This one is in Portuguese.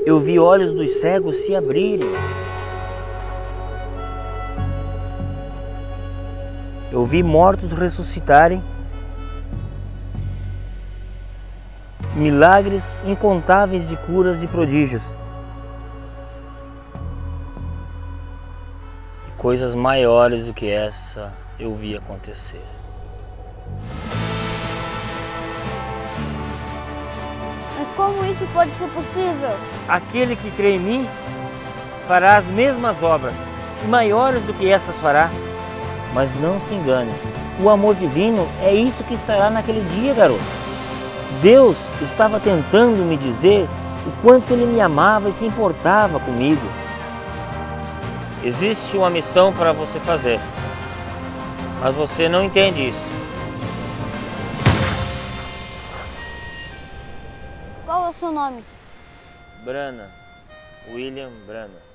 Eu vi olhos dos cegos se abrirem. Eu vi mortos ressuscitarem. Milagres incontáveis de curas e prodígios. E coisas maiores do que essa eu vi acontecer. Mas como isso pode ser possível? Aquele que crê em mim fará as mesmas obras, e maiores do que essas fará. Mas não se engane, o amor divino é isso que estará naquele dia, garoto. Deus estava tentando me dizer o quanto Ele me amava e se importava comigo. Existe uma missão para você fazer, mas você não entende isso. Qual é o seu nome? Brana, William Brana.